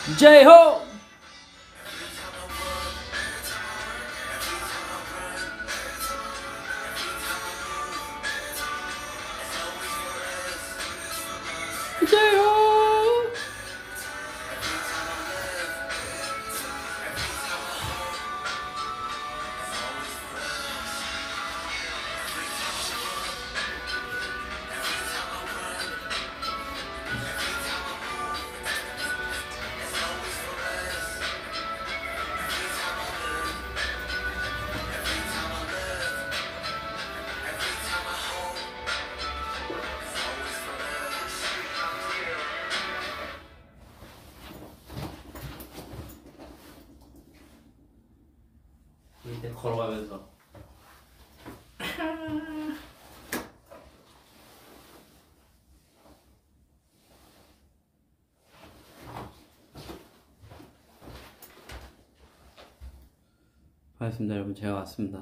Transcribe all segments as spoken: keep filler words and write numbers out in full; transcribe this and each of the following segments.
제이호! 제이호! 밑에 걸어가면서 반갑습니다 여러분. 제가 왔습니다.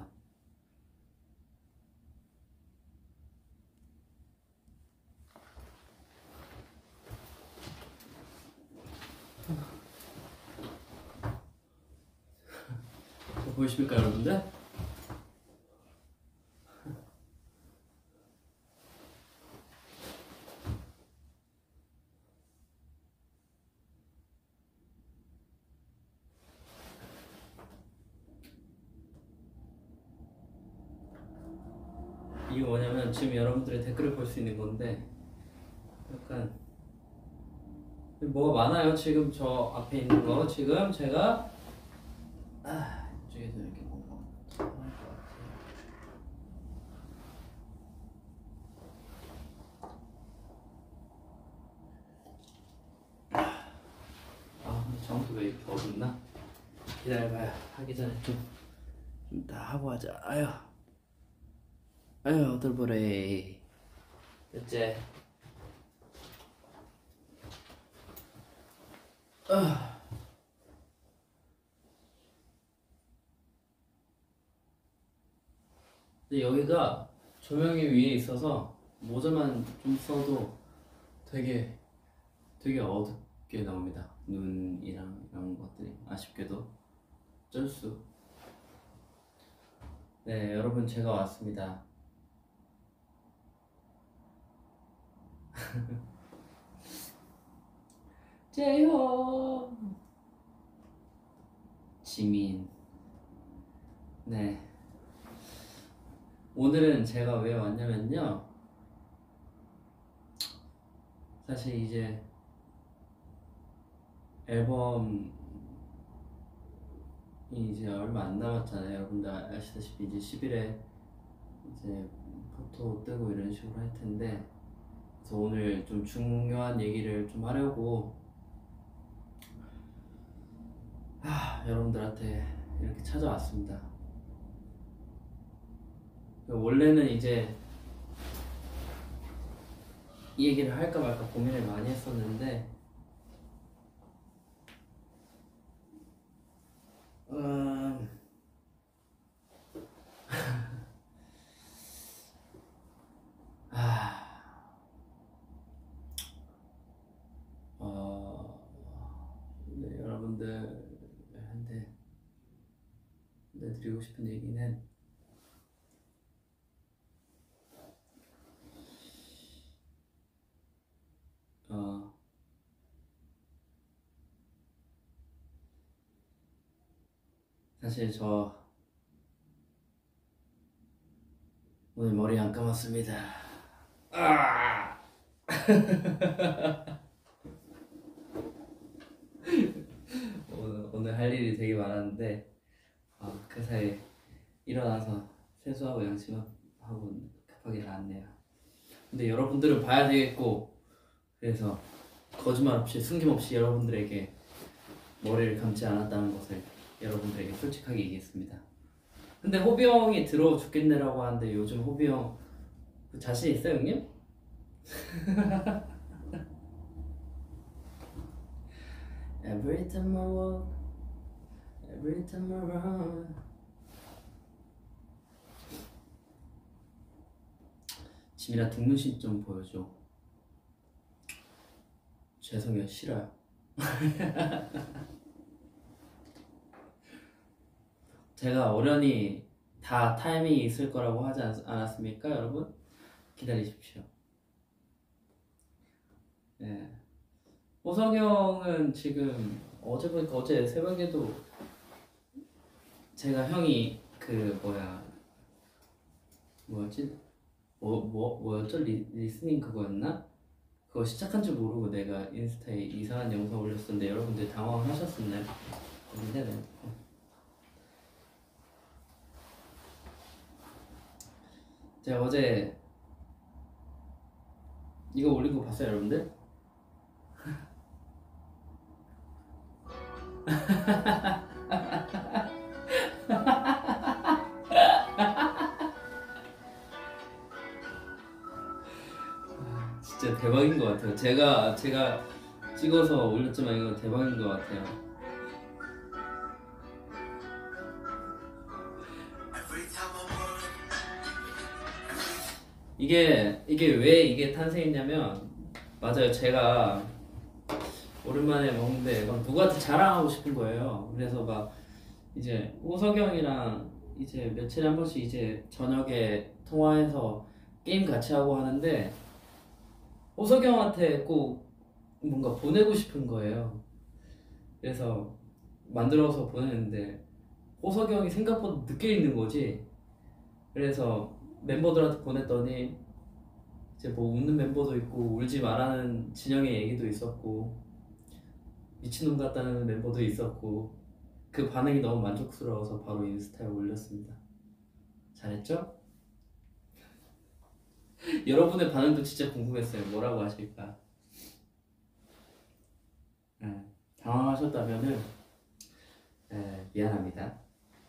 보이십니까 여러분들? 이게 뭐냐면 지금 여러분들의 댓글을 볼 수 있는 건데 약간 뭐가 많아요. 지금 저 앞에 있는 거 지금 제가 아 이쪽에서 이렇게 뭔가 할 것 같아요. 아 근데 정수 왜 이렇게 어둡나? 기다려봐요. 하기 전에 좀 좀 다 하고 하자. 아유 아유 어들보래. 됐지? 아. 근데 여기가 조명이 위에 있어서 모자만 좀 써도 되게 되게 어둡게 나옵니다. 눈이랑 이런 것들이 아쉽게도 쩔수. 네 여러분 제가 왔습니다. 제이호 지민. 네 오늘은 제가 왜 왔냐면요, 사실 이제 앨범이 이제 얼마 안 남았잖아요. 여러분들 아시다시피 이제 십 일에 이제 포토 뜨고 이런 식으로 할 텐데, 그래서 오늘 좀 중요한 얘기를 좀 하려고 하, 여러분들한테 이렇게 찾아왔습니다. 원래는 이제 이 얘기를 할까 말까 고민을 많이 했었는데 음... 아... 어... 네, 여러분들한테 드리고 싶은 얘기는 어... 사실 저 오늘 머리 안 감았습니다. 아! 오늘, 오늘 할 일이 되게 많았는데 어, 그 사이에 일어나서 세수하고 양치하고 급하게 나왔네요. 근데 여러분들은 봐야 되겠고, 그래서 거짓말 없이 숨김없이 여러분들에게 머리를 감지 않았다는 것을 여러분들에게 솔직하게 얘기했습니다. 근데 호비 형이 들어 죽겠네라고 하는데 요즘 호비 형 자신 있어요 형님? Every time I walk, every time I run. 지민아 뒷문신 좀 보여줘. 죄송해요, 싫어요. 제가 어련히 다 타이밍이 있을 거라고 하지 않, 않았습니까, 여러분? 기다리십시오. 네. 호석형은 지금 어제 보니까 어제 새벽에도 제가 형이 그 뭐야 뭐였지 뭐, 뭐 뭐였죠 리, 리스닝 그거였나? 그거 시작한 줄 모르고 내가 인스타에 이상한 영상 올렸었는데 여러분들 당황하셨었나요? 네네. 제가 어제 이거 올린 거 봤어요, 여러분들? 진짜 대박인 것 같아요. 제가 제가 찍어서 올렸지만 이거 대박인 것 같아요. 이게 이게 왜 이게 탄생했냐면 맞아요. 제가 오랜만에 먹는데 막 누구한테 자랑하고 싶은 거예요. 그래서 막 이제 호석형이랑 이제 며칠에 한 번씩 이제 저녁에 통화해서 게임 같이 하고 하는데 호석형한테 꼭 뭔가 보내고 싶은 거예요. 그래서 만들어서 보냈는데 호석형이 생각보다 늦게 있는 거지. 그래서 멤버들한테 보냈더니 이제 뭐 웃는 멤버도 있고 울지 말라는 진영의 얘기도 있었고 미친놈 같다는 멤버도 있었고 그 반응이 너무 만족스러워서 바로 인스타에 올렸습니다. 잘했죠? 여러분의 반응도 진짜 궁금했어요. 뭐라고 하실까? 네, 당황하셨다면은 네, 미안합니다.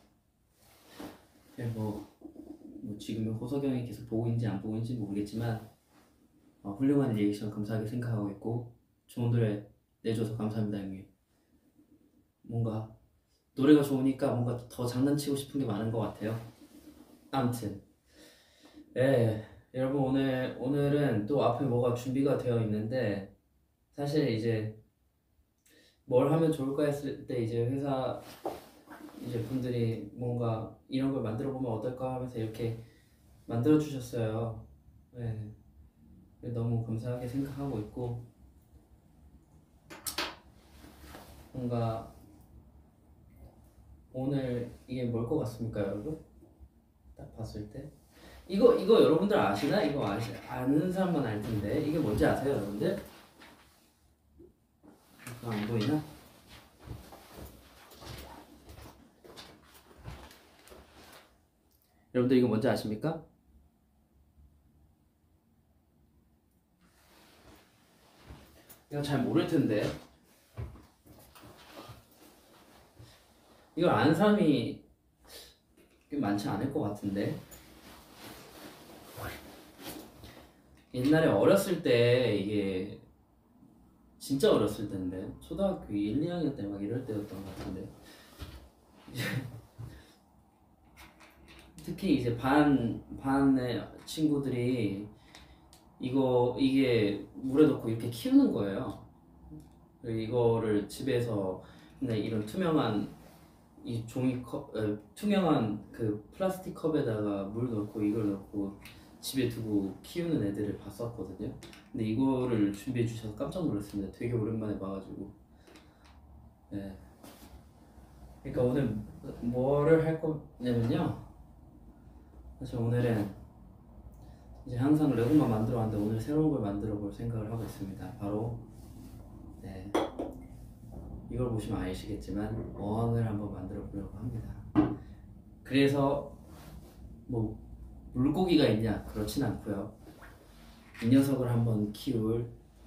네, 뭐, 뭐 지금은 호석영이 계속 보고 있는지 안 보고 있는지 모르겠지만 어, 훌륭한 리액션 감사하게 생각하고 있고 좋은 노래 내줘서 감사합니다, 형님. 뭔가 노래가 좋으니까 뭔가 더 장난치고 싶은 게 많은 것 같아요. 아무튼 네, 여러분 오늘 오늘은 또 앞에 뭐가 준비가 되어 있는데 사실 이제 뭘 하면 좋을까 했을 때 이제 회사 이제 분들이 뭔가 이런 걸 만들어 보면 어떨까 하면서 이렇게 만들어 주셨어요. 네, 너무 감사하게 생각하고 있고 뭔가 오늘 이게 뭘 것 같습니까, 여러분? 딱 봤을 때 이거 이거 여러분들 아시나? 이거 아시 아는 사람만 알 텐데 이게 뭔지 아세요, 여러분들? 이거 안 보이나? 여러분들 이거 뭔지 아십니까? 이거 잘 모를 텐데 이걸 아는 사람이 많지 않을 것 같은데 옛날에 어렸을 때 이게 진짜 어렸을 때인데 초등학교 일, 이 학년 때 막 이럴 때였던 것 같은데 특히 이제 반 반의 친구들이 이거 이게 물에 넣고 이렇게 키우는 거예요. 이거를 집에서 그냥 이런 투명한 이 종이컵 에, 투명한 그 플라스틱 컵에다가 물 넣고 이걸 넣고 집에 두고 키우는 애들을 봤었거든요. 근데 이거를 준비해 주셔서 깜짝 놀랐습니다. 되게 오랜만에 봐가지고. 네. 그러니까 오늘 뭐를 할 거냐면요. 사실 오늘은 이제 항상 레고만 만들어 왔는데 오늘 새로운 걸 만들어 볼 생각을 하고 있습니다. 바로 네. 이걸 보시면 아시겠지만 어항을 한번 만들어 보려고 합니다. 그래서 뭐 물고기가 있냐? 그렇진 않고요. 이 녀석을 한번 키울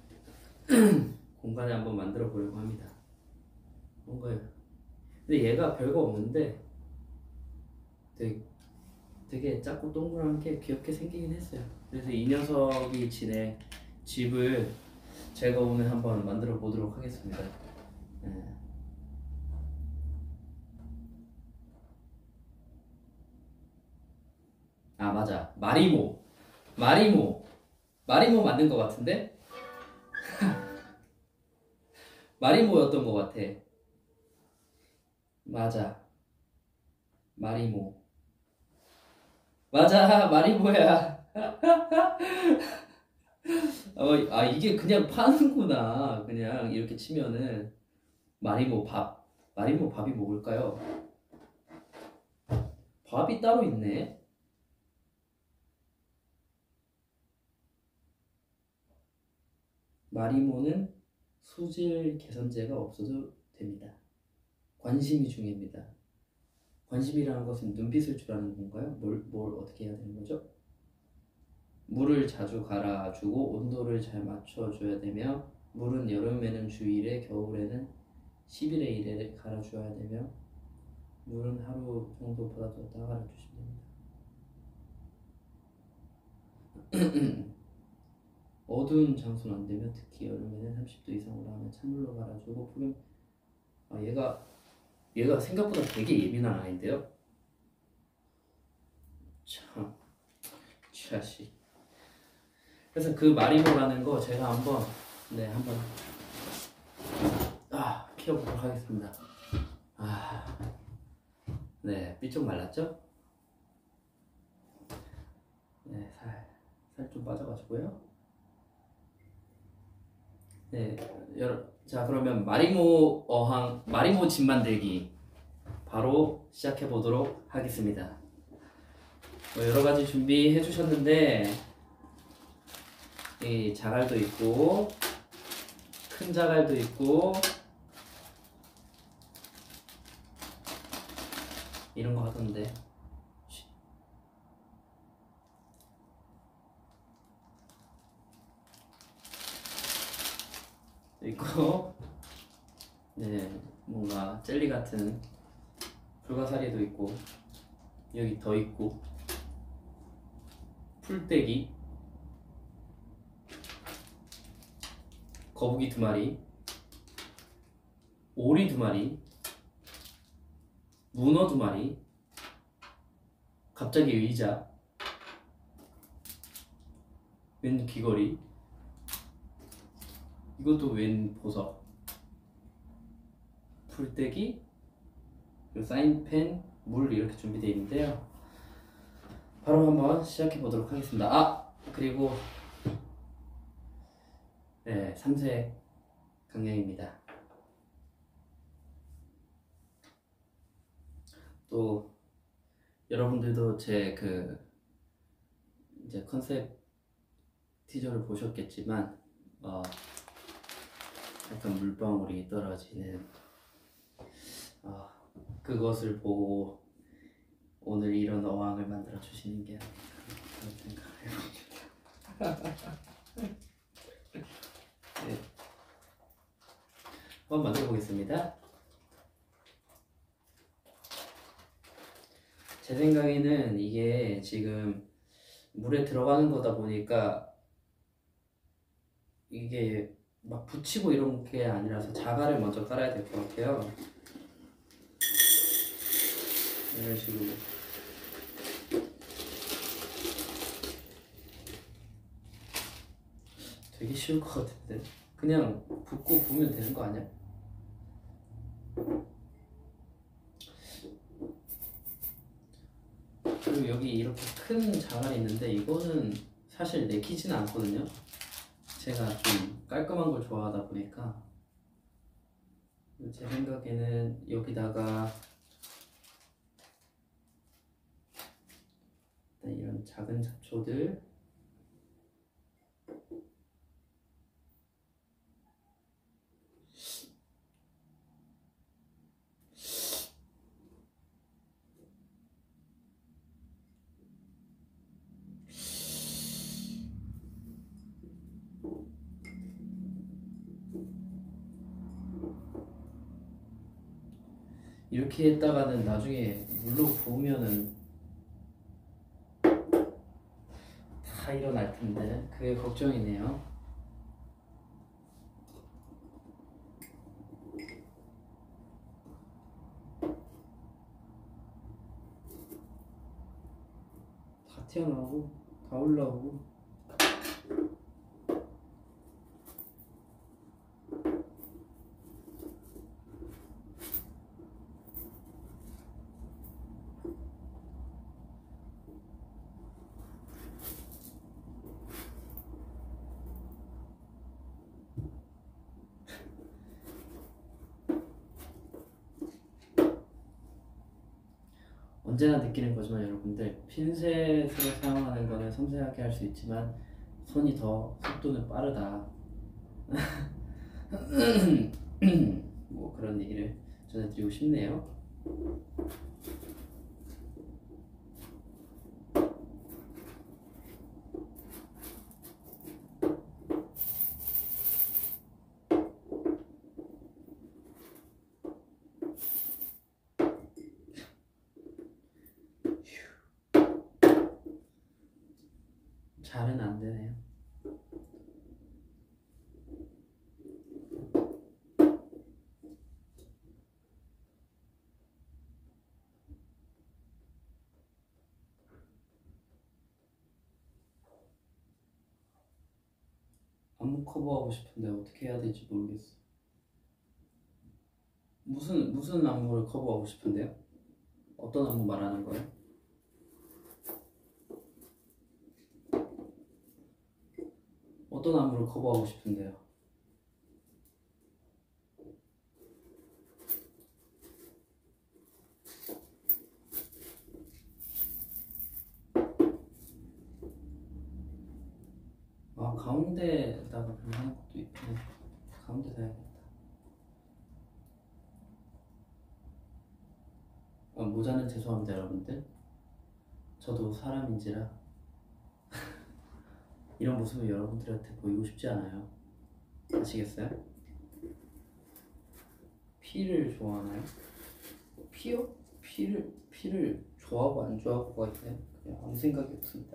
공간을 한번 만들어 보려고 합니다. 뭔가요? 근데 얘가 별거 없는데 되게, 되게 작고 동그란 게 귀엽게 생기긴 했어요. 그래서 이 녀석이 지내 집을 제가 오늘 한번 만들어 보도록 하겠습니다. 네. 아 맞아, 마리모 마리모 마리모 맞는 것 같은데? 마리모였던 것 같아. 맞아. 마리모. 맞아, 마리모야. 어, 아, 이게 그냥 파는구나. 그냥 이렇게 치면은. 마리모 밥. 마리모 밥이 먹을까요? 밥이 따로 있네. 마리모는 수질 개선제가 없어도 됩니다. 관심이 중요합니다. 관심이라는 것은 눈빛을 주라는 건가요? 뭘, 뭘 어떻게 해야 되는 거죠? 물을 자주 갈아주고 온도를 잘 맞춰줘야 되며 물은 여름에는 주일에 겨울에는 십일에 일에 갈아줘야 되며 물은 하루 정도보다 더 갈아주시면 됩니다. 어두운 장소는 안 되며 특히 여름에는 삼십 도 이상으로 하면 찬물로 갈아주고 폭염. 아, 얘가 얘가 생각보다 되게 예민한 아이인데요. 참 차시. 그래서 그 마리모라는 거 제가 한번 네 한번 아 키워보도록 하겠습니다. 아 네 삐쩍 말랐죠? 네 살 살 좀 빠져가지고요. 네 여러 자 그러면 마리모 어항 마리모 집 만들기 바로 시작해 보도록 하겠습니다. 뭐 여러 가지 준비해 주셨는데 이 자갈도 있고 큰 자갈도 있고 이런 거 하던데 있고 네 뭔가 젤리 같은 불가사리도 있고 여기 더 있고 풀떼기 거북이 두 마리 오리 두 마리 문어 두 마리 갑자기 의자 웬 귀걸이 이것도 웬 보석 풀떼기 그리고 사인펜 물 이렇게 준비되어 있는데요. 바로 한번 시작해 보도록 하겠습니다. 아 그리고 네 삼색 강령입니다. 또 여러분들도 제 그 이제 컨셉 티저를 보셨겠지만 어 약간 물방울이 떨어지는 어 그것을 보고 오늘 이런 어항을 만들어 주시는 게 아닐까 그런 생각을 해봅니다. 네. 한번 만들어 보겠습니다. 제 생각에는 이게 지금 물에 들어가는 거다 보니까 이게 막 붙이고 이런 게 아니라서 자갈을 먼저 깔아야 될 것 같아요. 이런 식으로 되게 쉬울 것 같은데 그냥 붓고 부으면 되는 거 아니야? 그리고 여기 이렇게 큰 자갈이 있는데 이거는 사실 내키지는 않거든요. 제가 좀 깔끔한 걸 좋아하다 보니까 제 생각에는 여기다가 이런 작은 잡초들 이렇게 했다가는 나중에 물로 부으면은 다 일어날 텐데 그게 걱정이네요. 다 튀어나오고 다 올라오고 언제나 느끼는 거지만 여러분들 핀셋으로 사용하는 거는 섬세하게 할 수 있지만 손이 더 속도는 빠르다. 뭐 그런 얘기를 전해드리고 싶네요. 잘은 안 되네요. 안무 커버하고 싶은데 어떻게 해야 될지 모르겠어. 무슨 무슨 안무를 커버하고 싶은데요? 어떤 안무 말하는 거예요? 어떤 안무를 커버하고 싶은데요? 아, 가운데다가 그냥 하는 것도 있네. 가운데다 해야겠다. 아, 모자는 죄송합니다 여러분들. 저도 사람인지라 이런 모습을 여러분들한테 보이고 싶지 않아요. 아시겠어요? 피를 좋아하나요? 피요? 피를 피를 좋아하고 안 좋아하고가 있나요? 그냥 아무 생각이 없습니다.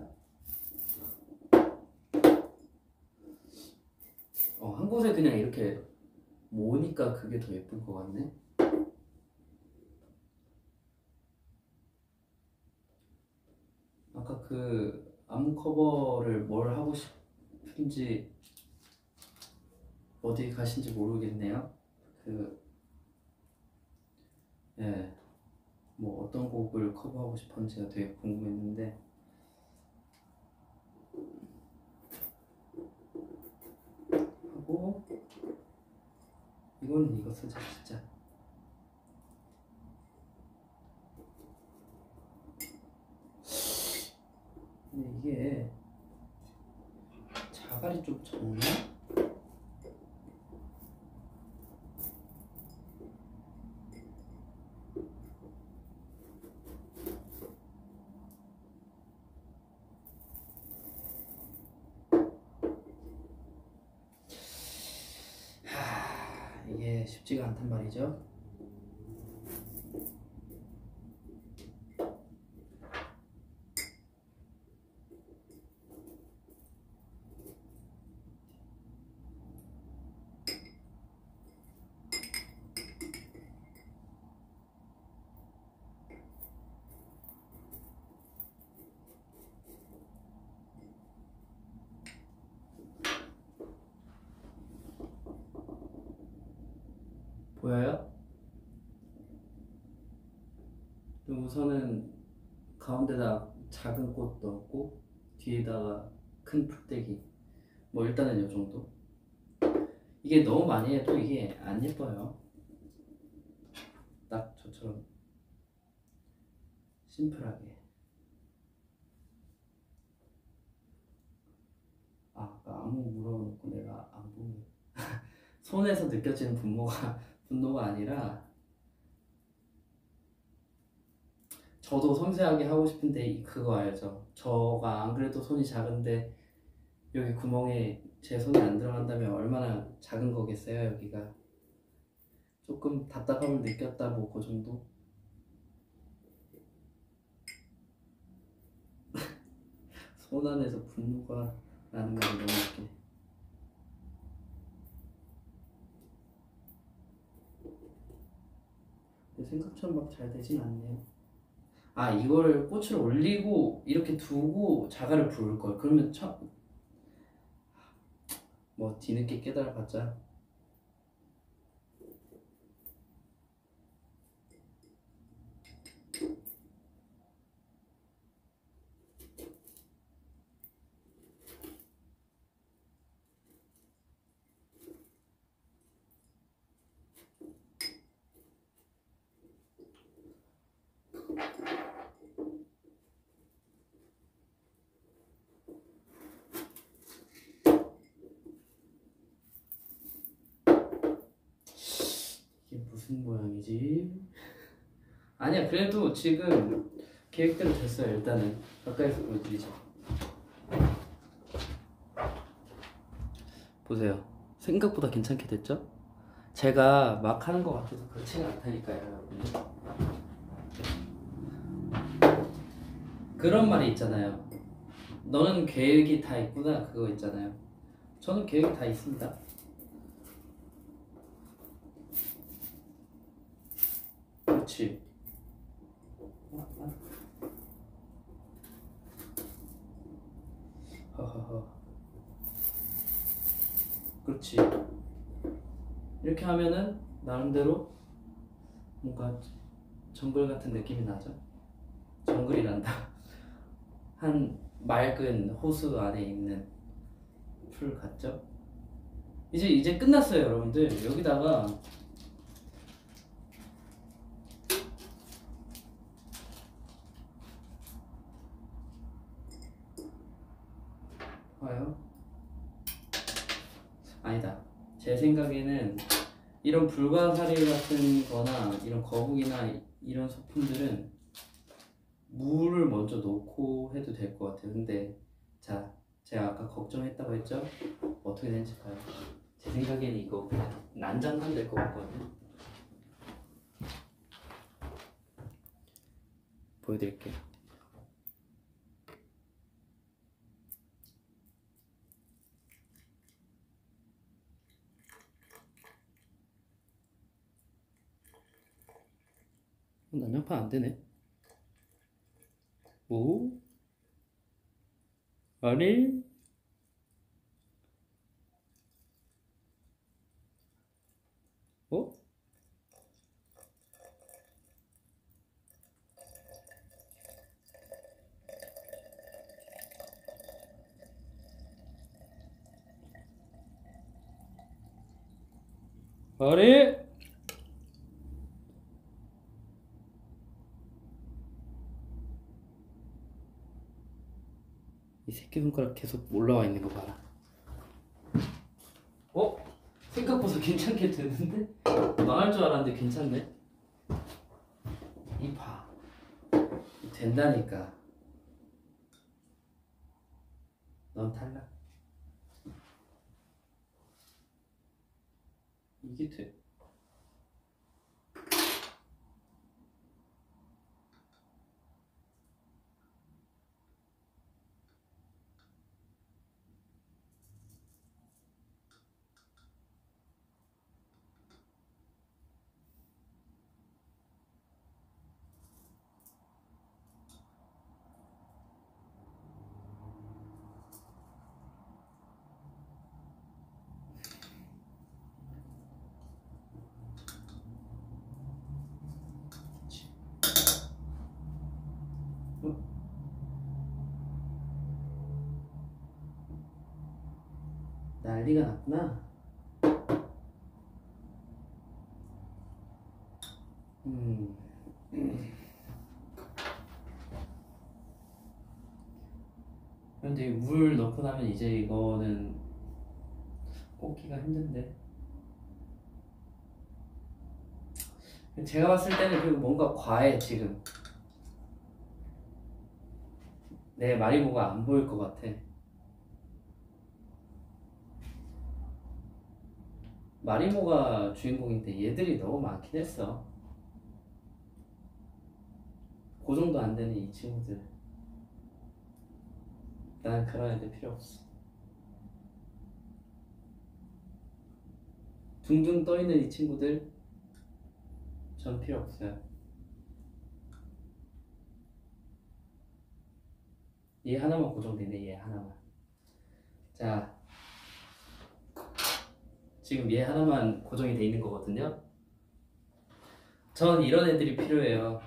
어, 한 곳에 그냥 이렇게 모으니까 그게 더 예쁠 것 같네. 아까 그 안무 커버를 뭘 하고 싶은지 어디 가신지 모르겠네요. 그 예, 뭐 어떤 곡을 커버하고 싶었는지가 되게 궁금했는데 하고 이건 이거 쓰자 진짜. 근데 이게 자갈이 좀 적나? 하, 이게 쉽지가 않단 말이죠. 보여요? 우선은 가운데다 작은 꽃 넣고 뒤에다가 큰 풀떼기. 뭐 일단은 요 정도. 이게 너무 많이 해도 이게 안 예뻐요. 딱 저처럼 심플하게. 아, 아까 아무 물어놓고 내가 안 보면 손에서 느껴지는 분노가 분노가 아니라 저도 섬세하게 하고 싶은데 그거 알죠? 저가 안 그래도 손이 작은데 여기 구멍에 제 손이 안 들어간다면 얼마나 작은 거겠어요 여기가. 조금 답답함을 느꼈다 뭐 그 정도? 손 안에서 분노가 나는 말이 너무 웃기네. 내 생각처럼 막 잘 되진 않네요. 아, 이거를 꽃을 올리고 이렇게 두고 자갈을 부을 걸. 그러면 참 뭐 뒤늦게 깨달아봤자. 무슨 모양이지? 아니야, 그래도 지금 계획대로 됐어요. 일단은 가까이서 보여드리죠. 보세요. 생각보다 괜찮게 됐죠? 제가 막 하는 것 같아서 그렇지는 않다니까요, 여러분들. 그런 말이 있잖아요. 너는 계획이 다 있구나, 그거 있잖아요. 저는 계획이 다 있습니다. 그렇지. 허허허. 그렇지. 이렇게 하면은 나름대로 뭔가 정글 같은 느낌이 나죠. 정글이란다. 한 맑은 호수 안에 있는 풀 같죠? 이제 이제 끝났어요, 여러분들. 여기다가 봐요. 아니다. 제 생각에는 이런 불가사리 같은 거나 이런 거북이나 이런 소품들은 물을 먼저 넣고 해도 될 것 같아요. 근데 자, 제가 아까 걱정했다고 했죠? 어떻게 되는지 봐요. 제 생각에는 이거 그냥 난장만 될 것 같거든요. 보여드릴게요. 난장판 안 되네. 오? 아니? 어? 아니? 이 새끼손가락 계속 올라와 있는 거 봐라. 어? 생각보다 괜찮게 되는데? 망할 줄 알았는데 괜찮네? 이 봐. 된다니까. 넌 탈락. 이게 돼. 난리가 났구나. 음. 근데 물 넣고 나면 이제 이거는 꽂기가 힘든데. 제가 봤을 때는 그리고 뭔가 과해 지금. 내 마리모가 안 보일 것 같아. 마리모가 주인공인데 얘들이 너무 많긴 했어. 그 정도 안 되는 이 친구들. 난 그런 애들 필요 없어. 둥둥 떠있는 이 친구들 전 필요 없어요. 얘 하나만 고정되네. 얘 하나만. 자, 지금 얘 하나만 고정이 돼 있는 거거든요. 전 이런 애들이 필요해요.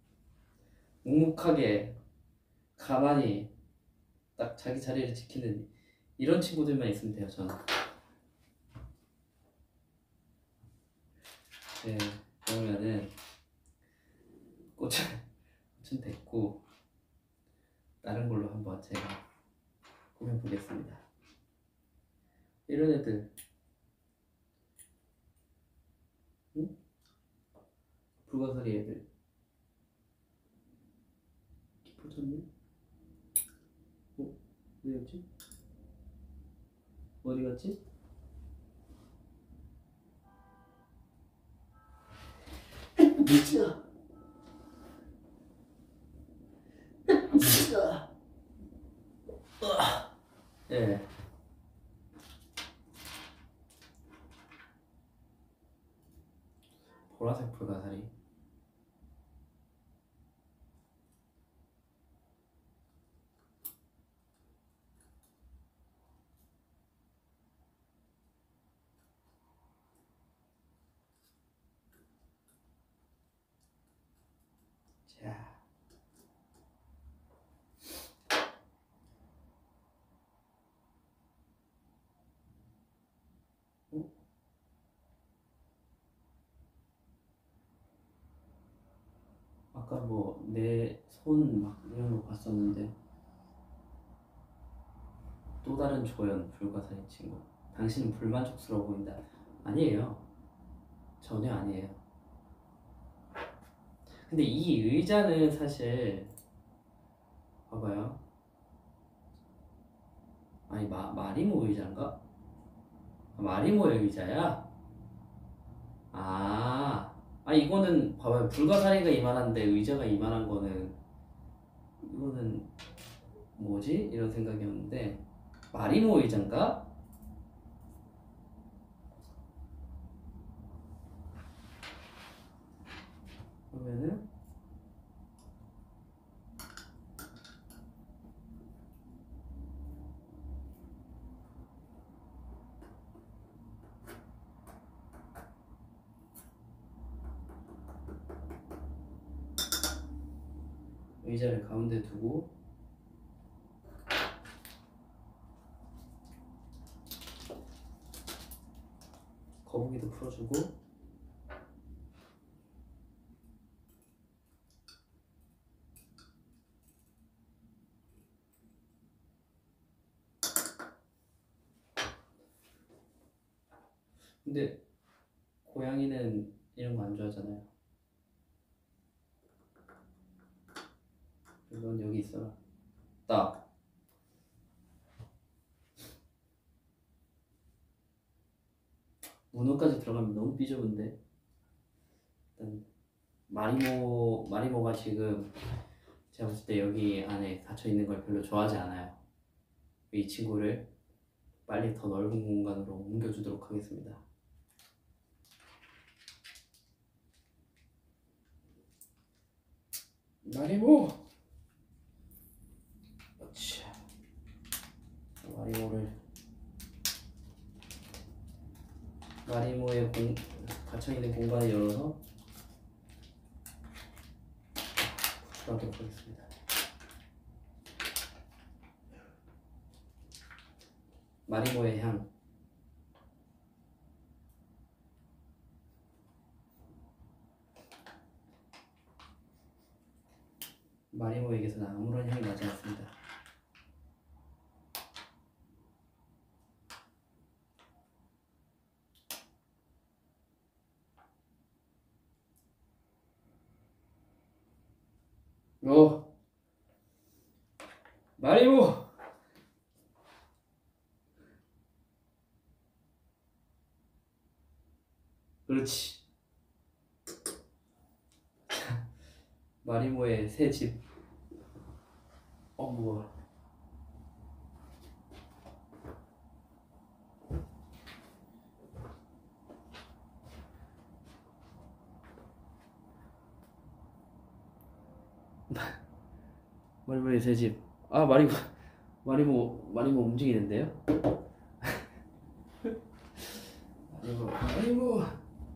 묵묵하게 가만히 딱 자기 자리를 지키는 이런 친구들만 있으면 돼요. 저는. 네, 그러면은 꽃은 꽃은 됐고 다른 걸로 한번 제가 꾸며보겠습니다. 이런 애들, 응? 불가사리 애들 깊어졌네? 어? 어디 갔지? 어디 갔지? 예. 보라색 불가사리. 자. 어? 아까 뭐 내 손 막 이런 거 봤었는데 또 다른 조연 불가사리 친구. 당신은 불만족스러워 보인다. 아니에요. 전혀 아니에요. 근데 이 의자는 사실 봐봐요. 아니 마, 마리모 의자인가? 아, 마리모의 의자야? 아, 아 이거는 봐봐요. 불가사리가 이만한데 의자가 이만한 거는 이거는 뭐지? 이런 생각이었는데 마리모 의자인가? 그러면은 의자를 가운데 두고 거북이도 풀어주고 근데 고양이는 이런 거 안 좋아하잖아요. 넌 여기 있어라. 딱. 문어까지 들어가면 너무 삐져본데. 일단 마리모 마리모가 지금 제가 봤을 때 여기 안에 갇혀 있는 걸 별로 좋아하지 않아요. 이 친구를 빨리 더 넓은 공간으로 옮겨주도록 하겠습니다. 마리모! 그렇지. 마리모를 마리모의 공, 갇혀있는 공간을 열어서 구출하도록 하겠습니다. 마리모의 향. 마리모에게서는 아무런 향이 나지 않습니다. 어, 마리모! 그렇지. 마리모의 새 집. 어, 뭐야. 마리모의 새 집. 아, 마리모, 마리모, 마리모 움직이는데요? 마리모, 마리모.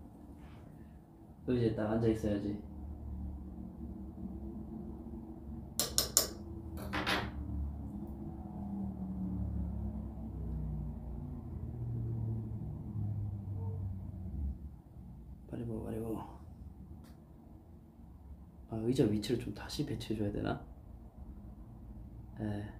너 이제 딱 앉아 있어야지. 마리모, 마리모. 아, 의자 위치를 좀 다시 배치해줘야 되나? 에.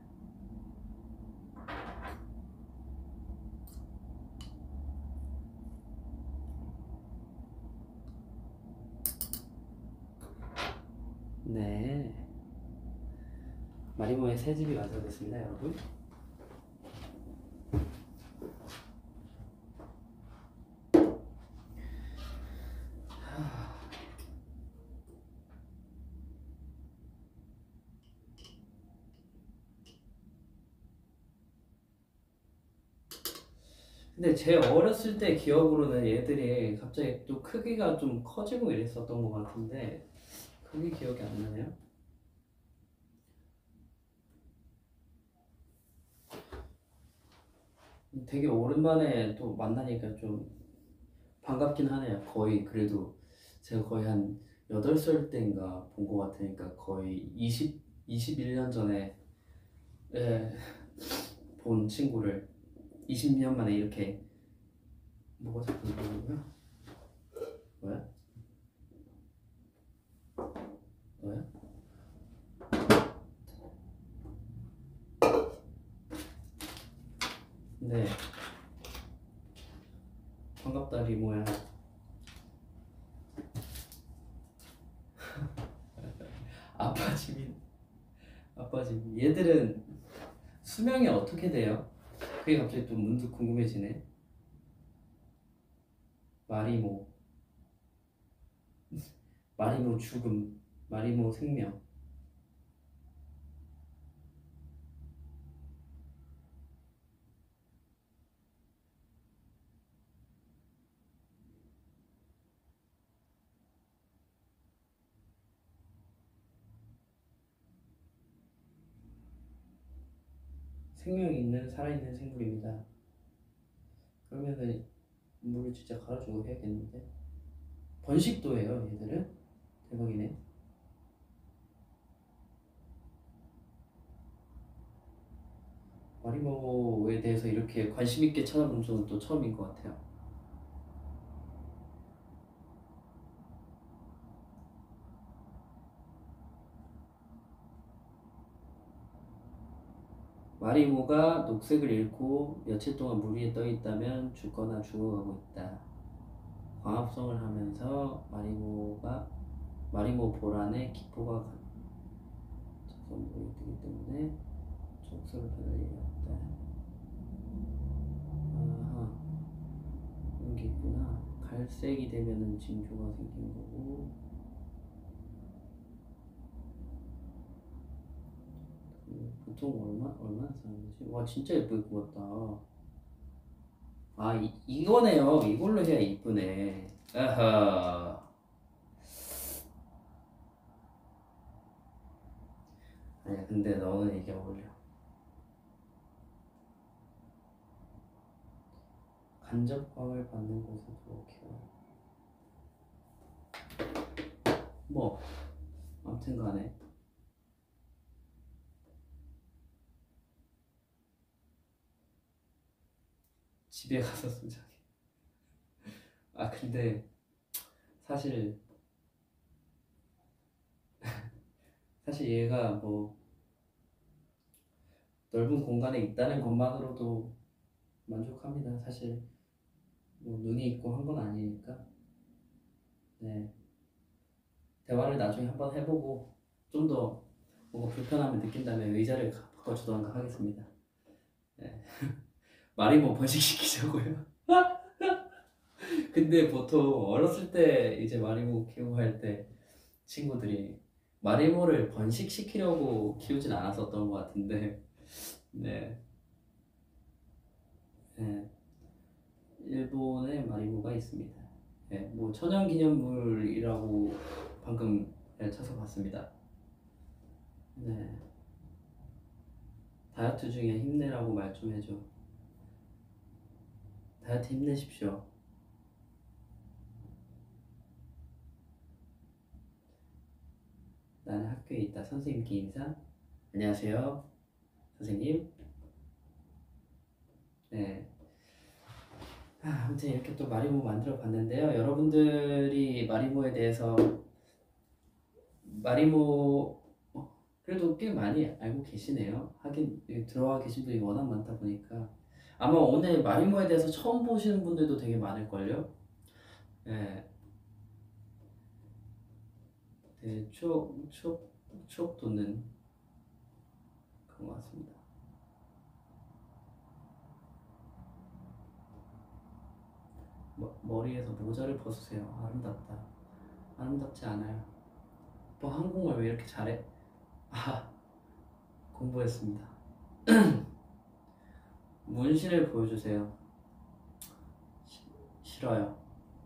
마리모의 새 집이 완성됐습니다, 여러분. 근데 제 어렸을 때 기억으로는 얘들이 갑자기 또 크기가 좀 커지고 이랬었던 것 같은데 그게 기억이 안 나네요. 되게 오랜만에 또 만나니까 좀 반갑긴 하네요. 거의 그래도 제가 거의 한 여덟 살 때인가 본 것 같으니까 거의 이십, 이십일 년 전에 예, 본 친구를 이십 년 만에 이렇게 뭐가 자꾸 나오는 거야? 뭐야? 뭐야? 네, 반갑다 리모야. 아빠 집이 아빠 집. 얘들은 수명이 어떻게 돼요? 그게 갑자기 또 문득 궁금해지네. 마리모, 마리모 죽음, 마리모 생명. 생명이 있는 살아있는 생물입니다. 그러면은 물을 진짜 갈아주고 해야겠는데. 번식도 해요, 얘들은? 대박이네. 마리모에 대해서 이렇게 관심 있게 찾아본 적은 또 처음인 것 같아요. 마리모가 녹색을 잃고 며칠 동안 물 위에 떠 있다면 죽거나 죽어가고 있다. 광합성을 하면서 마리모가 마리모 보란의 기포가 갇혀서 물이 뜨기 때문에 촉수를 변할 일이 없다. 아하, 그런 게 있구나. 갈색이 되면은 징조가 생긴 거고. 보통 얼마 얼마나 사는 거지? 와 진짜 예쁘게 구웠다. 아 이, 이거네요. 이걸로 해야 이쁘네. 아하. 아니야 근데 너는 이게 어울려. 간접광을 받는 곳에서 키워. 뭐 아무튼 간에 집에 가서 소장해. 아 근데 사실 사실 얘가 뭐 넓은 공간에 있다는 것만으로도 만족합니다. 사실 뭐 눈이 있고 한 건 아니니까. 네. 대화를 나중에 한번 해보고 좀 더 뭔가 불편함을 느낀다면 의자를 가- 바꿔주던가 하겠습니다. 네. 말이 뭐 번식시키자고요? 근데 보통 어렸을 때 이제 마리모 키우고 할 때 친구들이 마리모를 번식시키려고 키우진 않았었던 것 같은데 네, 네. 일본에 마리모가 있습니다. 네, 뭐 천연기념물이라고 방금 네, 찾아봤습니다. 네. 다이어트 중에 힘내라고 말 좀 해줘. 다이어트 힘내십시오. 나는 학교에 있다. 선생님께 인사. 안녕하세요, 선생님. 네. 아, 아무튼 이렇게 또 마리모 만들어 봤는데요. 여러분들이 마리모에 대해서 마리모 어, 그래도 꽤 많이 알고 계시네요. 하긴 여기 들어와 계신 분이 워낙 많다 보니까 아마 오늘 마리모에 대해서 처음 보시는 분들도 되게 많을걸요. 네, 되게 추억, 추억, 추억 돋는 그런 것 같습니다. 머, 머리에서 모자를 벗으세요. 아름답다. 아름답지 않아요. 뭐 한국말 왜 이렇게 잘해? 아, 공부했습니다. 문신을 보여주세요. 시, 싫어요.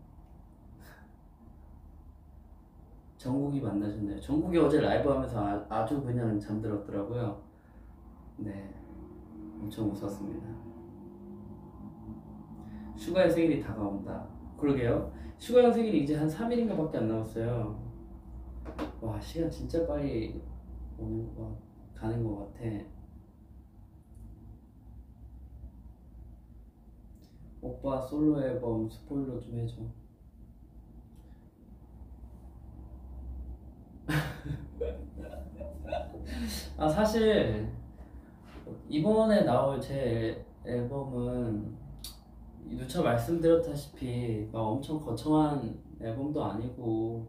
정국이 만나셨네요. 정국이 어제 라이브 하면서 아, 아주 그냥 잠들었더라고요. 네, 엄청 웃었습니다. 슈가의 생일이 다가온다. 그러게요. 슈가 형 생일이 이제 한 삼 일인가 밖에 안 남았어요. 와, 시간 진짜 빨리 오는 거 가는 것 같아. 오빠 솔로 앨범 스포일러 좀 해줘. 아, 사실 이번에 나올 제 앨범은 누차 말씀드렸다시피 막 엄청 거창한 앨범도 아니고,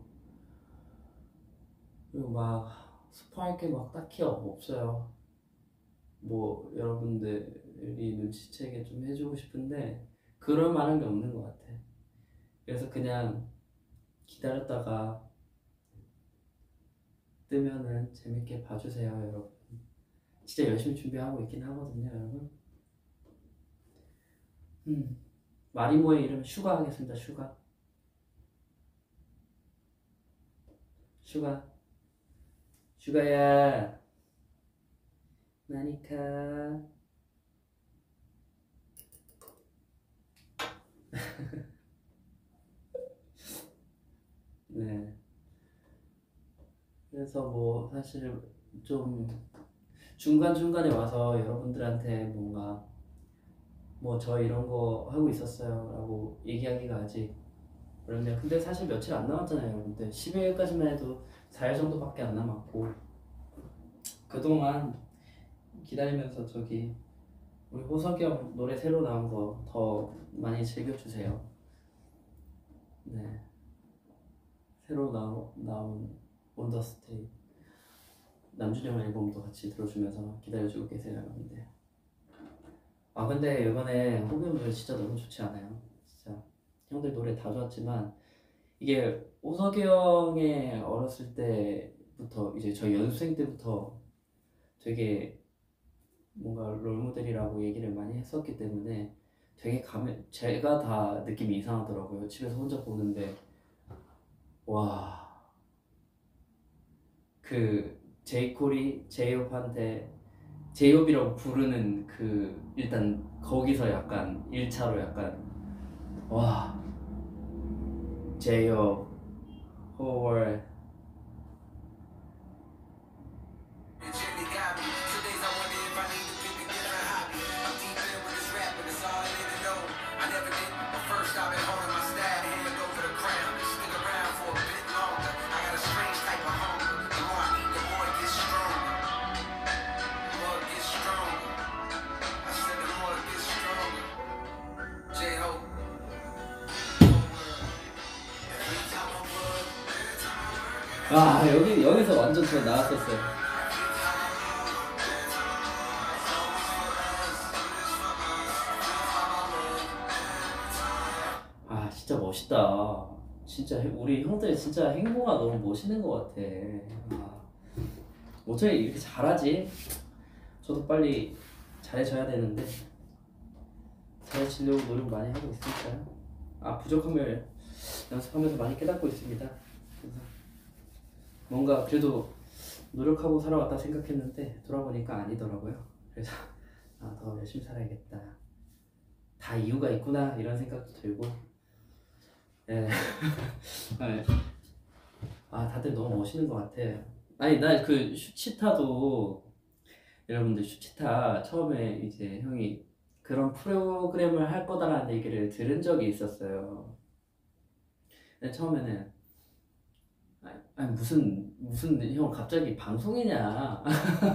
그리고 막 스포할 게 막 딱히 없어요. 뭐 여러분들이 눈치채게 좀 해주고 싶은데 그럴 만한 게 없는 것 같아. 그래서 그냥 기다렸다가 뜨면은 재밌게 봐주세요, 여러분. 진짜 열심히 준비하고 있긴 하거든요, 여러분. 음, 마리모의 이름 슈가 하겠습니다. 슈가. 슈가. 슈가야. 나니카. 네. 그래서 뭐 사실 좀 중간중간에 와서 여러분들한테 뭔가 뭐 저 이런 거 하고 있었어요 라고 얘기하기가 아직 어렵네요. 근데 사실 며칠 안 남았잖아요, 여러분들. 십이 일까지만 해도 사 일 정도밖에 안 남았고, 그동안 기다리면서 저기 우리 호석이 형 노래 새로 나온 거 더 많이 즐겨주세요. 네, 새로 나오, 나온 원더스테이 남준이 형 앨범도 같이 들어주면서 기다려주고 계세요, 여러분들. 아, 근데 이번에 호비 형 노래 진짜 너무 좋지 않아요? 진짜 형들 노래 다 좋았지만 이게 호석이 형의 어렸을 때부터 이제 저희 연습생 때부터 되게 뭔가 롤모델이라고 얘기를 많이 했었기 때문에 되게 감에 제가 다 느낌이 이상하더라고요. 집에서 혼자 보는데 와, 그 제이콜이 제이홉한테 제이홉이라고 부르는 그 일단 거기서 약간 일 차로 약간 와, 제이홉 호월 아, 여기 여기서 완전 저 나왔었어요. 아, 진짜 멋있다. 진짜 우리 형들 진짜 행보가 너무 멋있는 것 같아. 아, 어떻게 이렇게 잘하지? 저도 빨리 잘해져야 되는데 잘해지려고 노력 많이 하고 있으니까요. 아, 부족함을 연습하면서 많이 깨닫고 있습니다. 그래서 뭔가 그래도 노력하고 살아왔다 생각했는데 돌아보니까 아니더라고요. 그래서 아, 더 열심히 살아야겠다. 다 이유가 있구나 이런 생각도 들고. 예. 네. 아, 다들 너무 멋있는 것 같아. 아니, 나 그 슈치타도 여러분들 슈치타 처음에 이제 형이 그런 프로그램을 할 거다라는 얘기를 들은 적이 있었어요. 근데 처음에는 아니, 아니 무슨 무슨 형 갑자기 방송이냐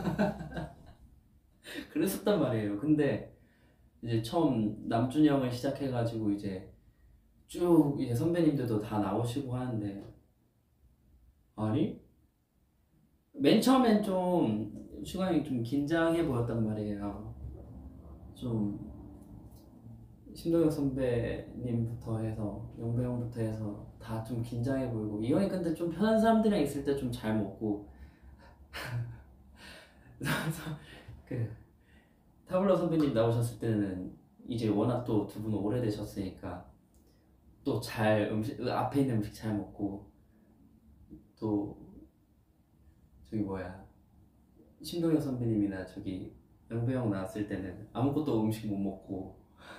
그랬었단 말이에요. 근데 이제 처음 남준이 형을 시작해가지고 이제 쭉 이제 선배님들도 다 나오시고 하는데, 아니 맨 처음엔 좀 슈가형이 좀 긴장해 보였단 말이에요. 좀 신동엽 선배님부터 해서 영배 형부터 해서 다 좀 긴장해 보이고, 이 형이 근데 좀 편한 사람들이랑 있을 때 좀 잘 먹고 그 타블로 선배님 나오셨을 때는 이제 워낙 또 두 분 오래되셨으니까 또 잘 음식, 앞에 있는 음식 잘 먹고, 또 저기 뭐야 신동엽 선배님이나 저기 영배 형 나왔을 때는 아무것도 음식 못 먹고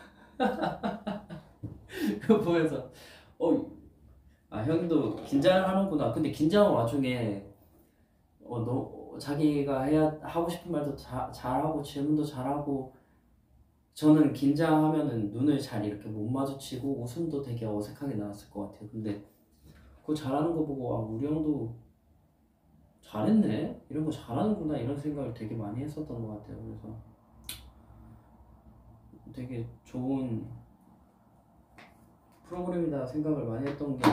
그거 보면서 어, 아 형도 긴장을 하는구나. 근데 긴장한 와중에 어, 너 자기가 해야 하고 싶은 말도 자, 잘하고 질문도 잘하고, 저는 긴장하면은 눈을 잘 이렇게 못 마주치고 웃음도 되게 어색하게 나왔을 것 같아요. 근데 그거 잘하는 거 보고 아 우리 형도 잘했네, 이런 거 잘하는구나, 이런 생각을 되게 많이 했었던 것 같아요. 그래서 되게 좋은 프로그램이다 생각을 많이 했던 게,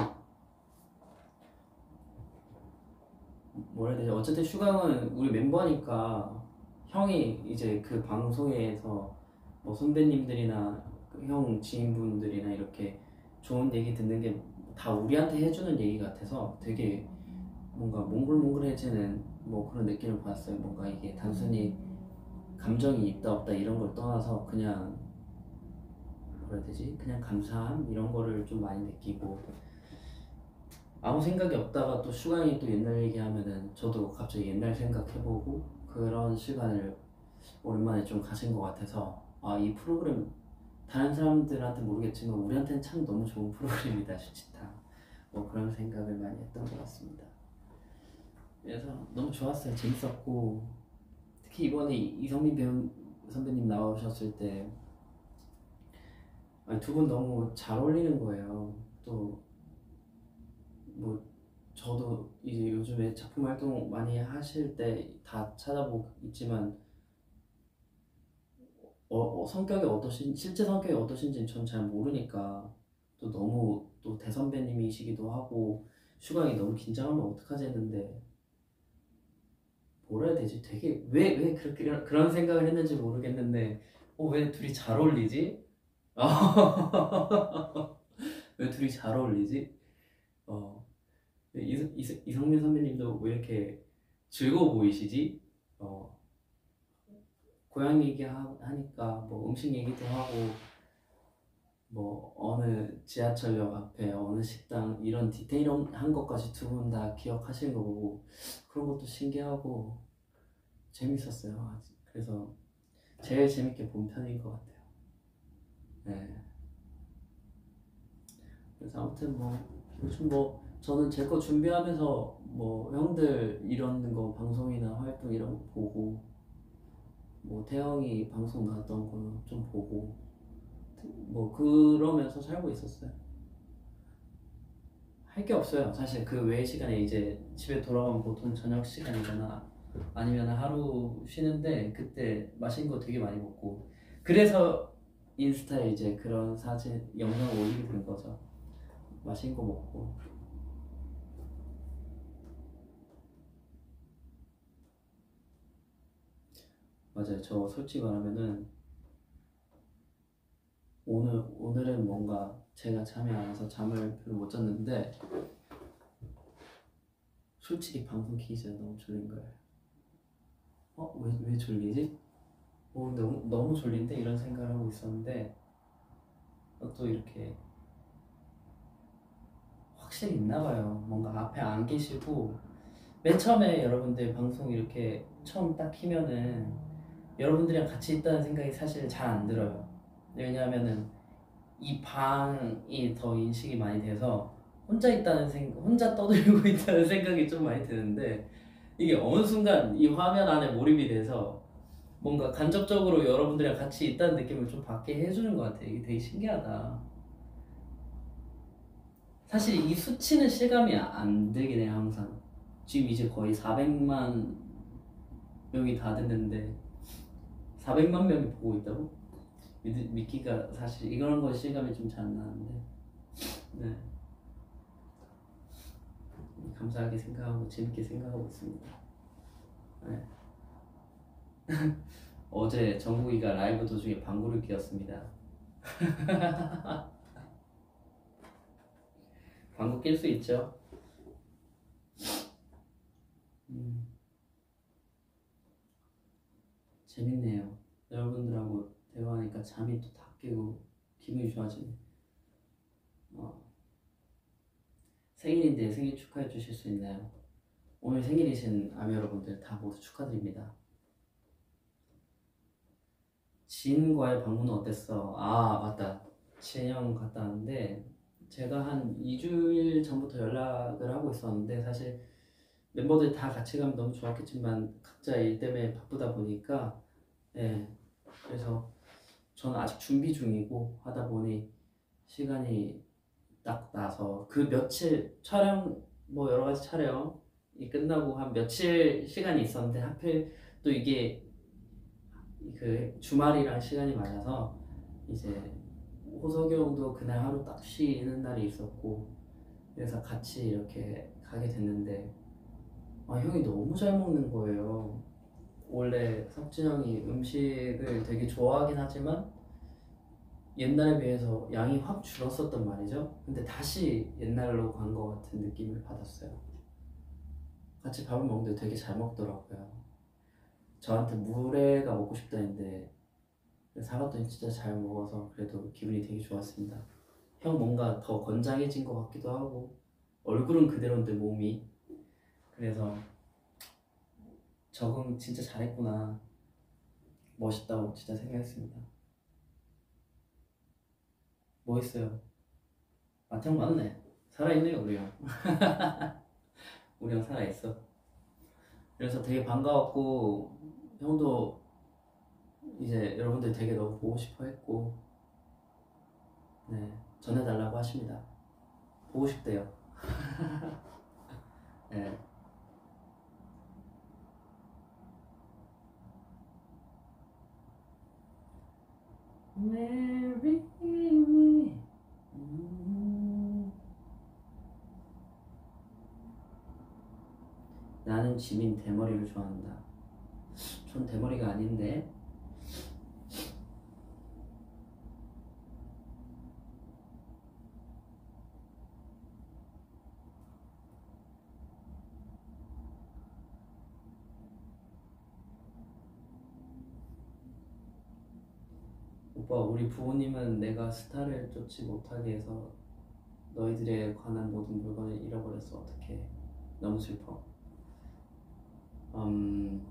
뭐라 해야 되지? 어쨌든 슈가형은 우리 멤버니까 형이 이제 그 방송에서 뭐 선배님들이나 그형 지인분들이나 이렇게 좋은 얘기 듣는 게 다 우리한테 해주는 얘기 같아서 되게 뭔가 몽글몽글해지는 뭐 그런 느낌을 받았어요. 뭔가 이게 단순히 감정이 있다 없다 이런 걸 떠나서 그냥 뭐라 해야 되지? 그냥 감사함 이런 거를 좀 많이 느끼고, 아무 생각이 없다가 또 슈가형이 또 옛날 얘기하면은 저도 갑자기 옛날 생각해보고 그런 시간을 오랜만에 좀 가진 것 같아서, 아 이 프로그램 다른 사람들한테 모르겠지만 우리한테는 참 너무 좋은 프로그램이다 슈치타, 뭐 그런 생각을 많이 했던 것 같습니다. 그래서 너무 좋았어요. 재밌었고, 특히 이번에 이성민 배우 선배님 나오셨을 때 두 분 너무 잘 어울리는 거예요. 또 뭐 저도 이제 요즘에 작품 활동 많이 하실 때 다 찾아보고 있지만 어, 어, 성격이 어떠신 실제 성격이 어떠신지는 전 잘 모르니까, 또 너무 또 대선배님이시기도 하고 슈가형이 너무 긴장하면 어떡하지 했는데, 뭐라 해야 되지? 되게 왜 왜 그렇게 그런 생각을 했는지 모르겠는데 어, 왜 둘이 잘 어울리지? 왜 둘이 잘 어울리지? 어, 이, 이, 이성민 선배님도 왜 이렇게 즐거워 보이시지? 어, 고향 얘기하니까 뭐 음식 얘기도 하고, 뭐 어느 지하철역 앞에 어느 식당 이런 디테일한 것까지 두 분 다 기억하시는 거 보고 그런 것도 신기하고 재밌었어요. 그래서 제일 재밌게 본 편인 것 같아요. 네. 그래서 아무튼 뭐 요즘 뭐 저는 제 거 준비하면서 뭐 형들 이런 거 방송이나 활동 이런 거 보고, 뭐 태영이 방송 나왔던 거 좀 보고 뭐 그러면서 살고 있었어요. 할 게 없어요. 사실 그 외의 시간에 이제 집에 돌아오면 보통 저녁 시간이거나 아니면 하루 쉬는데 그때 맛있는 거 되게 많이 먹고, 그래서 인스타에 이제 그런 사진 영상 올리게 된 거죠. 맛있는 거 먹고. 맞아요. 저 솔직히 말하면은 오늘 오늘은 뭔가 제가 잠이 안 와서 잠을 별로 못 잤는데 솔직히 방송 키기 전에 너무 졸린 거예요. 어? 왜, 왜 졸리지? 어, 너무, 너무 졸린데? 이런 생각을 하고 있었는데 어, 또 이렇게 확실히 있나 봐요. 뭔가 앞에 안 계시고, 맨 처음에 여러분들 방송 이렇게 처음 딱 키면은 여러분들이랑 같이 있다는 생각이 사실 잘 안 들어요. 왜냐하면은 이 방이 더 인식이 많이 돼서 혼자 있다는 생각, 혼자 떠들고 있다는 생각이 좀 많이 드는데, 이게 어느 순간 이 화면 안에 몰입이 돼서 뭔가 간접적으로 여러분들이랑 같이 있다는 느낌을 좀 받게 해주는 것 같아요. 이게 되게 신기하다. 사실 이 수치는 실감이 안 되긴 해요. 항상 지금 이제 거의 사백만 명이 다 됐는데 사백만 명이 보고 있다고? 믿, 믿기가 사실 이런 거 실감이 좀 잘 안 나는데, 네, 감사하게 생각하고 재밌게 생각하고 있습니다. 네. 어제 정국이가 라이브 도중에 방구를 뀌었습니다. 방구 낄 수 있죠. 음, 재밌네요. 여러분들하고 대화하니까 잠이 또 다 깨고 기분이 좋아지네. 어, 생일인데 생일 축하해 주실 수 있나요? 오늘 생일이신 아미 여러분들 다 모두 축하드립니다. 지인과의 방문은 어땠어? 아 맞다, 지인 형 갔다 왔는데 제가 한 이 주일 전부터 연락을 하고 있었는데 사실 멤버들 다 같이 가면 너무 좋았겠지만 각자 일 때문에 바쁘다 보니까 예, 그래서 저는 아직 준비 중이고 하다 보니 시간이 딱 나서 그 며칠 촬영 뭐 여러 가지 촬영이 끝나고 한 며칠 시간이 있었는데 하필 또 이게 그 주말이랑 시간이 맞아서 이제 호석이 형도 그날 하루 딱 쉬는 날이 있었고 그래서 같이 이렇게 가게 됐는데 아, 형이 너무 잘 먹는 거예요. 원래 석진 형이 음식을 되게 좋아하긴 하지만 옛날에 비해서 양이 확 줄었었단 말이죠. 근데 다시 옛날로 간 것 같은 느낌을 받았어요. 같이 밥을 먹는데 되게 잘 먹더라고요. 저한테 물회가 먹고 싶다는데 사갔더니 진짜 잘 먹어서 그래도 기분이 되게 좋았습니다. 형 뭔가 더 건장해진 것 같기도 하고 얼굴은 그대로인데 몸이 그래서 적응 진짜 잘했구나, 멋있다고 진짜 생각했습니다. 멋있어요. 마태형 맞네. 살아있네 우리 형. 우리 형 살아있어. 그래서 되게 반가웠고 형도 이제 여러분들 되게 너무 보고 싶어 했고 네 전해달라고 하십니다. 보고 싶대요. 네. Marry me. 음. 나는 지민 대머리를 좋아한다. 전 대머리가 아닌데. 오빠 우리 부모님은 내가 스타를 쫓지 못하게 해서 너희들에 관한 모든 물건을 잃어버렸어. 어떡해. 너무 슬퍼. 음...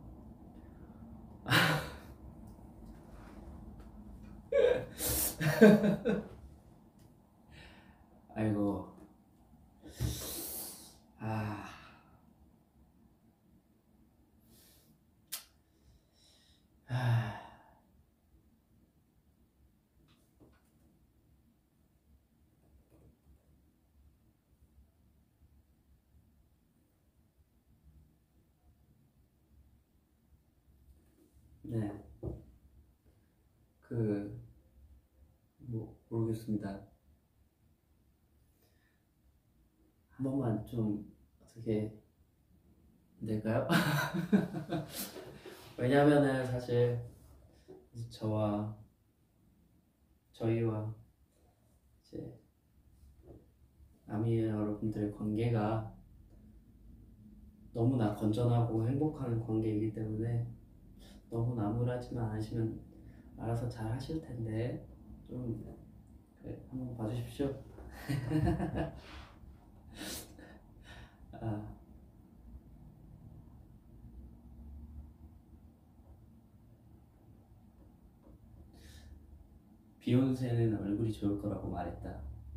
아이고. 아... 아... 네. 그... 뭐 모르겠습니다. 한 번만 좀 어떻게 될까요? 왜냐면은 사실 저와 저희와 이제 아미 여러분들의 관계가 너무나 건전하고 행복한 관계이기 때문에 너무 나무라지만 않으시면 알아서 잘 하실 텐데 좀 그래, 한번 봐주십시오. 아, 비욘세는 얼굴이 좋을 거라고 말했다.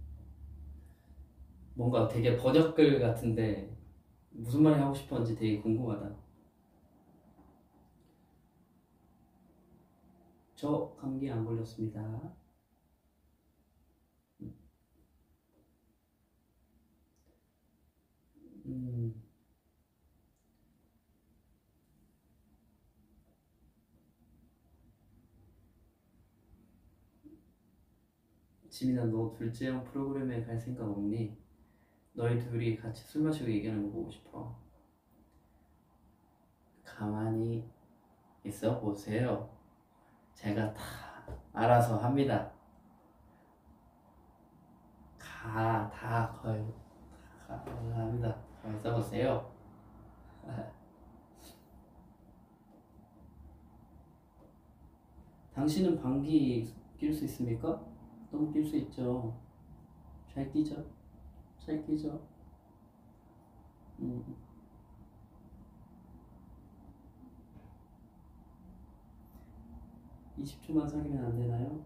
뭔가 되게 번역글 같은데 무슨 말이 하고 싶었는지 되게 궁금하다. 저 감기 안 걸렸습니다. 음, 지민아 너 둘째 형 프로그램에 갈 생각 없니? 너희 둘이 같이 술 마시고 얘기하는 거 보고 싶어. 가만히 있어 보세요. 제가 다 알아서 합니다. 다, 다 거의 다 합니다. 잘 써보세요. 당신은 방귀 낄 수 있습니까? 너무 낄 수 있죠. 잘 끼죠? 잘 끼죠? 음. 이십 초만 사귀면 안 되나요?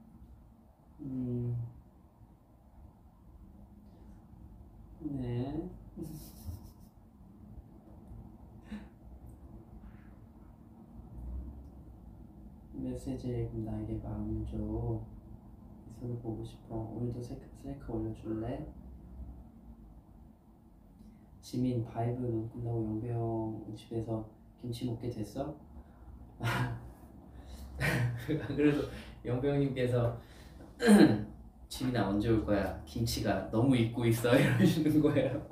음. 네. 메시지 읽음 나에게 마음을 줘. 이 손을 보고 싶어. 오늘도 셀카, 셀카 올려줄래? 지민 바이브 너 끝나고 영배 형 집에서 김치 먹게 됐어? 그래도 영배 형님께서 지민아 언제 올 거야? 김치가 너무 익고 있어 이러시는 거예요.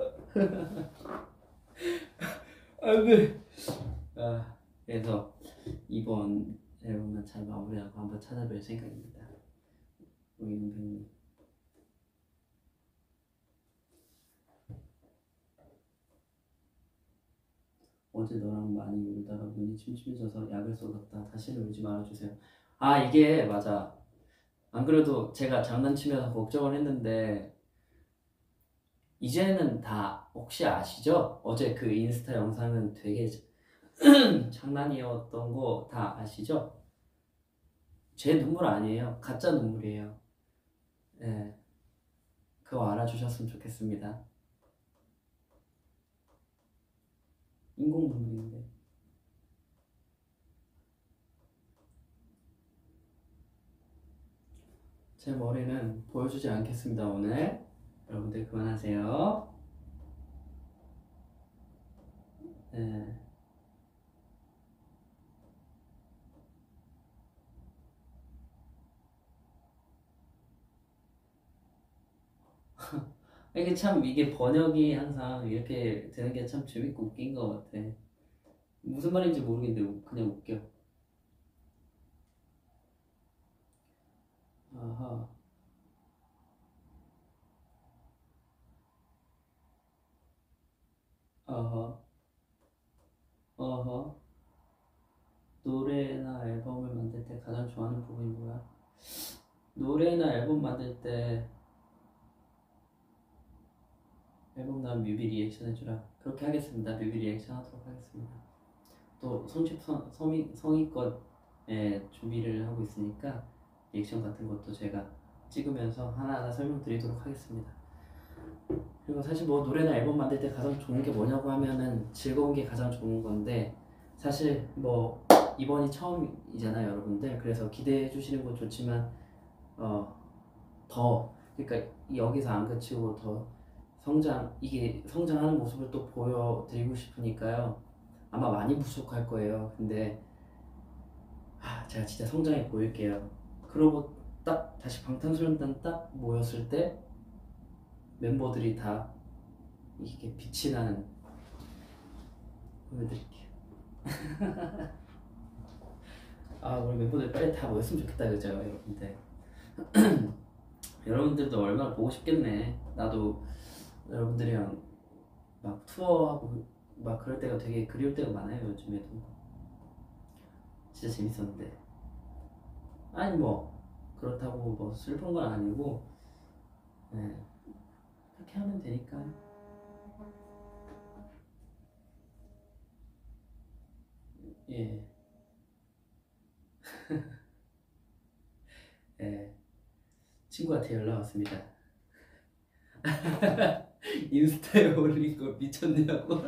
안돼. 아, 그래서 이번 앨범만 잘 마무리하고 한번 찾아뵐 생각입니다. 우리 영배님. 어제 너랑 많이 울다가 눈이 침침해져서 약을 쏟았다. 다시는 울지 말아주세요. 아 이게 맞아. 안 그래도 제가 장난치면서 걱정을 했는데 이제는 다 혹시 아시죠? 어제 그 인스타 영상은 되게 장난이었던 거 다 아시죠? 제 눈물 아니에요. 가짜 눈물이에요. 네, 그거 알아주셨으면 좋겠습니다. 인공 눈물인데. 제 머리는 보여주지 않겠습니다 오늘. 여러분들 그만하세요. 네. 이게 참 이게 번역이 항상 이렇게 되는 게 참 재밌고 웃긴 것 같아. 무슨 말인지 모르겠는데 그냥 웃겨. 아하. 어허. 어허. 노래나 앨범을 만들 때 가장 좋아하는 부분이 뭐야? 노래나 앨범 만들 때 앨범 나온 뮤비 리액션 해주라. 그렇게 하겠습니다. 뮤비 리액션 하도록 하겠습니다. 또 성취 성의, 성의껏 준비를 하고 있으니까 리액션 같은 것도 제가 찍으면서 하나하나 설명드리도록 하겠습니다. 그리고 사실 뭐 노래나 앨범 만들 때 가장 좋은 게 뭐냐고 하면은 즐거운 게 가장 좋은 건데 사실 뭐 이번이 처음이잖아요 여러분들. 그래서 기대해 주시는 건 좋지만 어 더 그러니까 여기서 안 그치고 더 성장 이게 성장하는 모습을 또 보여드리고 싶으니까요. 아마 많이 부족할 거예요. 근데 아, 제가 진짜 성장해 보일게요. 그러고 딱 다시 방탄소년단 딱 모였을 때 멤버들이 다 이게 빛이 나는 보여드릴게요. 아 우리 멤버들 빨리 다 모였으면 좋겠다 그죠 여러분들. 여러분들도 얼마나 보고 싶겠네. 나도 여러분들이랑 막 투어하고 막 그럴 때가 되게 그리울 때가 많아요 요즘에도. 진짜 재밌었는데. 아니 뭐 그렇다고 뭐 슬픈 건 아니고 네, 그렇게 하면 되니까. 예. 예. 친구한테 연락 왔습니다. 인스타에 올린 거 미쳤냐고.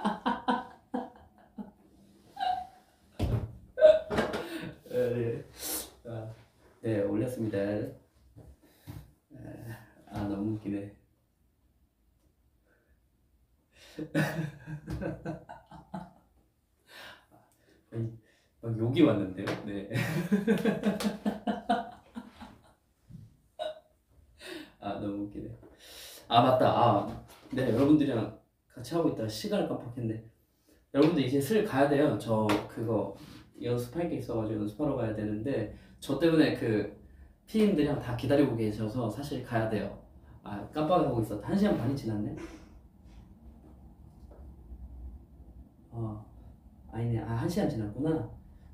네. 아, 네 올렸습니다. 아 너무 웃기네. 아니, 막 욕이 왔는데요. 네. 아 너무 웃기네. 아 맞다. 아, 네 여러분들이랑 같이 하고 있다가 시간을 깜빡했네. 여러분들 이제 슬 가야 돼요. 저 그거 연습할 게 있어가지고 연습하러 가야 되는데 저 때문에 그 피디님들이랑 다 기다리고 계셔서 사실 가야 돼요. 아 깜빡하고 있었다. 한 시간 반이 지났네. 어 아니네. 아 한 시간 지났구나.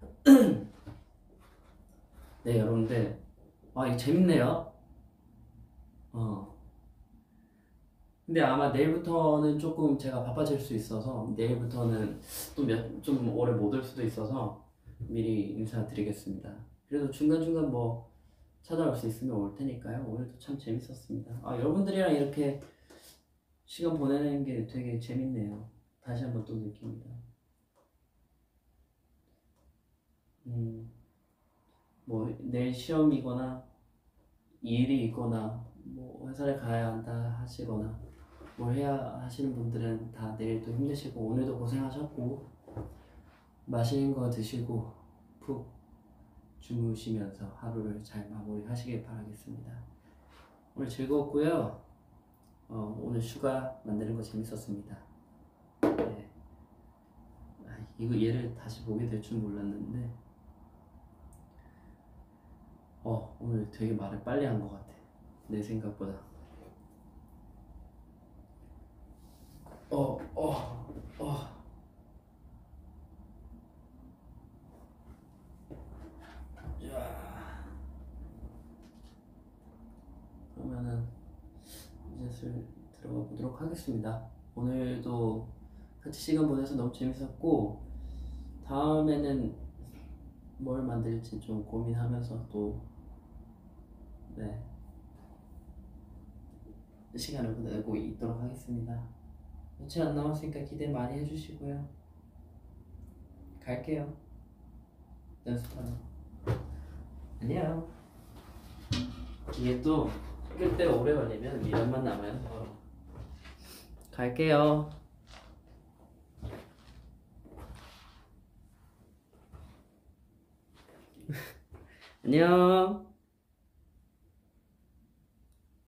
네 여러분들 아 이거 재밌네요. 어 근데 아마 내일부터는 조금 제가 바빠질 수 있어서 내일부터는 또 몇 좀 오래 못 올 수도 있어서 미리 인사드리겠습니다. 그래도 중간중간 뭐 찾아올 수 있으면 올 테니까요. 오늘도 참 재밌었습니다. 아 여러분들이랑 이렇게 시간 보내는 게 되게 재밌네요. 다시 한번 또 느낍니다. 음, 뭐 내일 시험이거나 일이 있거나 뭐 회사를 가야 한다 하시거나 뭘 해야 하시는 분들은 다 내일도 힘드시고 오늘도 고생하셨고 맛있는 거 드시고 푹 주무시면서 하루를 잘 마무리하시길 바라겠습니다. 오늘 즐거웠고요. 어, 오늘 슈가 만드는 거 재밌었습니다. 네. 아, 이거 얘를 다시 보게 될 줄 몰랐는데 어, 오늘 되게 말을 빨리 한 것 같아. 내 생각보다. 어, 어, 어. 자, 그러면은 이제 슬 들어가 보도록 하겠습니다. 오늘도 같이 시간 보내서 너무 재밌었고 다음에는 뭘 만들지 좀 고민하면서 또 네, 시간을 보내고 있도록 하겠습니다. 며칠 안 남았으니까 기대 많이 해주시고요. 갈게요. 연습하러. 안녕. 이게 또 끌 때 오래 걸리면 미련만 남아서 갈게요. 안녕.